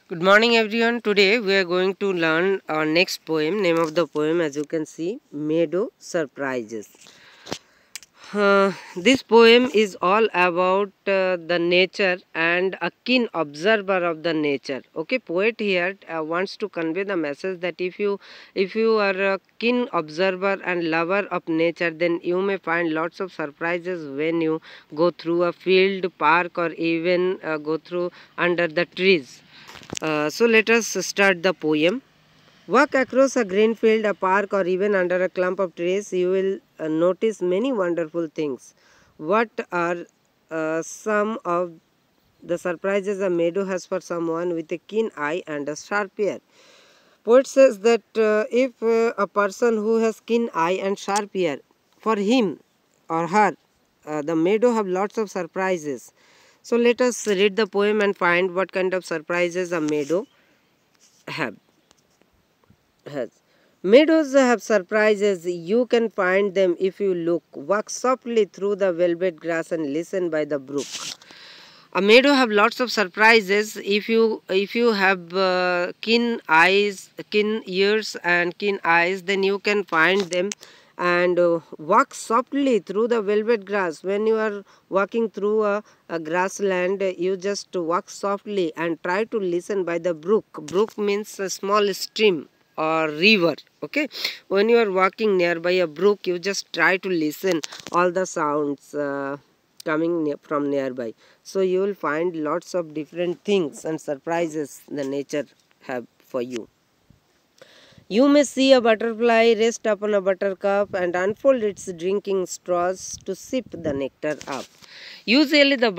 Good morning everyone. Today we are going to learn our next poem. Name of the poem, as you can see, Meadow Surprises. This poem is all about the nature and a keen observer of the nature. Okay, poet here wants to convey the message that if you are a keen observer and lover of nature, then you may find lots of surprises when you go through a field, park, or even go through under the trees. So let us start the poem. Walk across a green field, a park, or even under a clump of trees, you will notice many wonderful things. What are some of the surprises a meadow has for someone with a keen eye and a sharp ear? Poet says that if a person who has keen eye and sharp ear, for him or her, the meadow have lots of surprises. So let us read the poem and find what kind of surprises a meadow have. Has. Meadows have surprises. You can find them if you look. Walk softly through the velvet grass and listen by the brook. A meadow have lots of surprises. If you have keen eyes, keen ears, and keen eyes, then you can find them. And walk softly through the velvet grass. When you are walking through a grassland, you just walk softly and try to listen by the brook. Brook means a small stream or river. Okay, when you are walking nearby a brook, you just try to listen all the sounds coming from nearby. So you will find lots of different things and surprises the nature have for you. You may see a butterfly rest upon a buttercup and unfold its drinking straws to sip the nectar up. Usually, the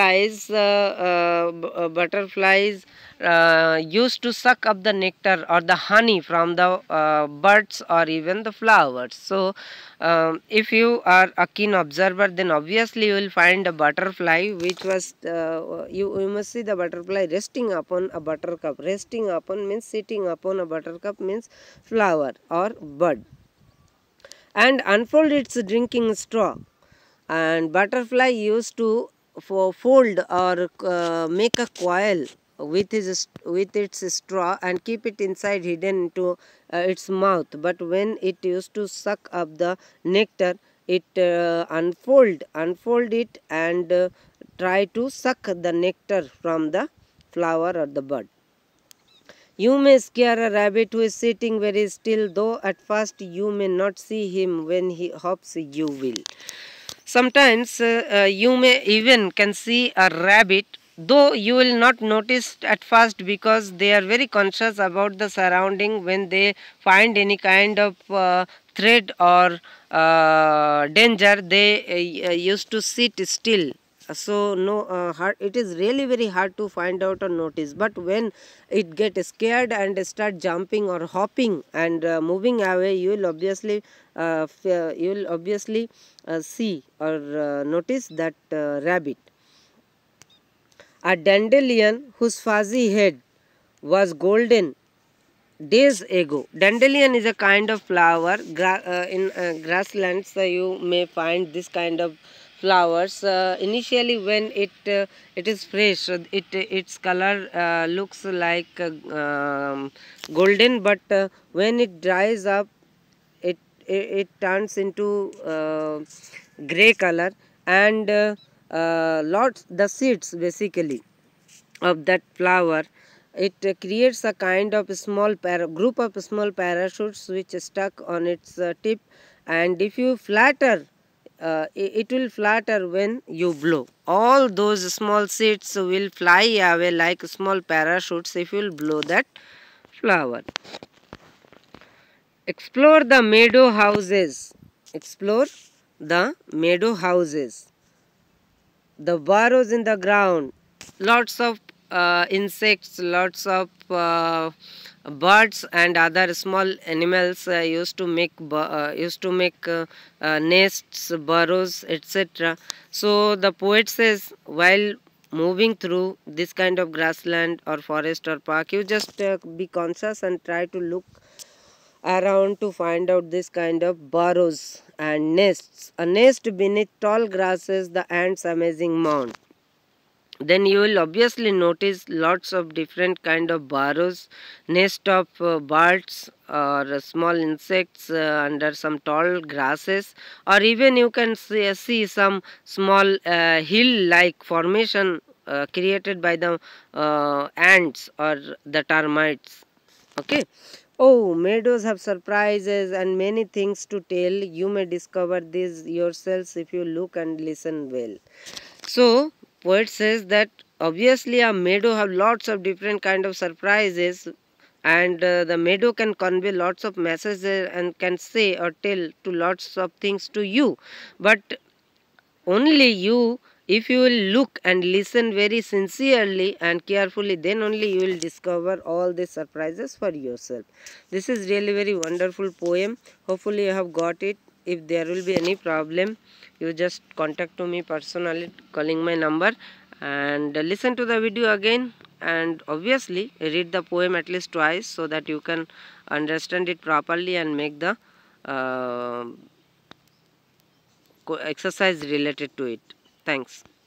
butterflies used to suck up the nectar or the honey from the birds or even the flowers. So, if you are a keen observer, then obviously you will find a butterfly which was you must see the butterfly resting upon a buttercup. Resting upon means sitting upon a buttercup means flower or bud, and unfold its drinking straw. And butterfly used to fold or make a coil with its straw and keep it inside hidden into its mouth. But when it used to suck up the nectar, it unfold it and try to suck the nectar from the flower or the bud. You may scare a rabbit who is sitting very still, though at first you may not see him. When he hops, you will. Sometimes you may even can see a rabbit, though you will not notice at first because they are very conscious about the surrounding. When they find any kind of threat or danger, they used to sit still. So no, it is really very hard to find out or notice. But when it get scared and start jumping or hopping and moving away, you will obviously see or notice that rabbit. A dandelion whose fuzzy head was golden days ago. Dandelion is a kind of flower. In grasslands, you may find this kind of flowers. Initially, when it is fresh, its color looks like golden, but when it dries up, it turns into gray color, and lots the seeds basically of that flower, it creates a kind of small group of small parachutes which is stuck on its tip, and if you flatter, it will flatter when you blow. All those small seeds will fly away like small parachutes if you will blow that flower. Explore the meadow houses. Explore the meadow houses. The burrows in the ground. Lots of insects, lots of birds and other small animals used to make nests, burrows, etc. So the poet says, while moving through this kind of grassland or forest or park, you just be conscious and try to look around to find out this kind of burrows and nests. A nest beneath tall grasses, the ants' amazing mound. then you will obviously notice lots of different kind of burrows, nest of birds or small insects under some tall grasses, or even you can see some small hill like formation created by the ants or the termites. Okay. Oh, meadows have surprises and many things to tell. You may discover these yourselves if you look and listen well. So, poet says that obviously a meadow have lots of different kind of surprises, and the meadow can convey lots of messages and can say or tell to lots of things to you. But only you, if you will look and listen very sincerely and carefully, then only you will discover all the surprises for yourself. This is really very wonderful poem. Hopefully you have got it. If there will be any problem, you just contact to me personally calling my number, and listen to the video again, and obviously read the poem at least twice so that you can understand it properly and make the uh, exercise related to it. Thanks.